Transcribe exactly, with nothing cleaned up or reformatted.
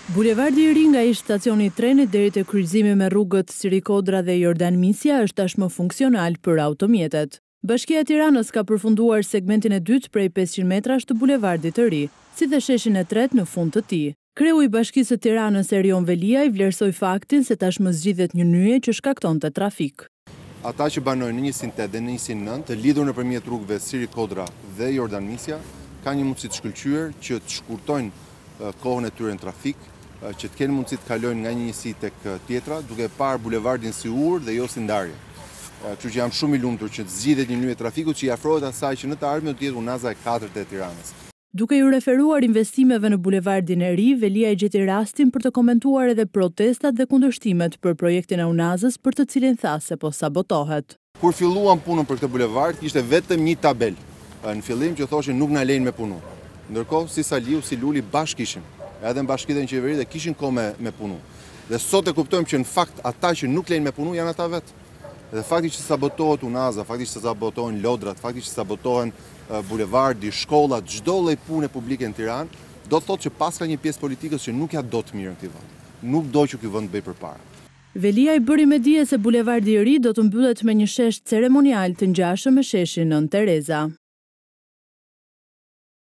Bulevardi i ri nga ish stacioni i trenit deri te kryqëzimi me rrugët Sirikodra dhe Jordan Misja është tashmë funksional për automjetet. Bashkia e Tiranës ka përfunduar segmentin e dytë prej pesëqind metrash të bulevardit të ri, si dhe sheshin e tretë në fund të tij. Kreu i Bashkisë së Tiranës Erion Veliaj vlerësoi faktin se tashmë zgjidhet një nyje që shkaktonte trafik. Ata që banojnë në njësinë tetë dhe në njësinë nëntë, të lidhur nëpërmjet rrugëve Sirikodra dhe Jordan Misja, kanë një mundësi të shkëlqyer që të shkurtojnë kohën e tyre në trafik, që të kenë mundësi të kalojnë nga një njësi tek tjetra, duke parë bulevardin si urë dhe jo si ndarje. Kështu që jam shumë i lumtur që të zgjidhet një nyje trafikut që i afrohet asaj që në të ardhmen do të jetë unaza e katërt e Tiranës. Duke i referuar investimeve në bulevardin e ri, Veliaj gjeti rastin për të komentuar edhe protestat dhe kundërshtimet për projektin e unazës, për të cilin tha se po sabotohet. Kur filluam punën për këtë bulevard, ishte vetëm një tabel në fillim që thoshin nuk na lejnë me punu. Ndërkohë si Saliu si Luli bashkë kishin, edhe në bashkitë në qeveri dhe kishin kohë me, me punu. Dhe sot e kuptojmë që në fakt ata që nuk lejnë me punu janë ata vetë. Dhe fakti që sabotohet unaza, fakti që sabotohen lodrat, fakti që sabotohen uh, bulevardi, shkollat, çdo lloj pune publike në Tiranë, do të thotë që pas ka një pjesë politikës që nuk ja do të mirën këtij vend. Nuk do që ky vend të bëjë përpara. Veliaj bëri me dije se bulevardi i ri do të mbyllet me një shesh ceremonial të ngjashëm me sheshin Nën Tereza.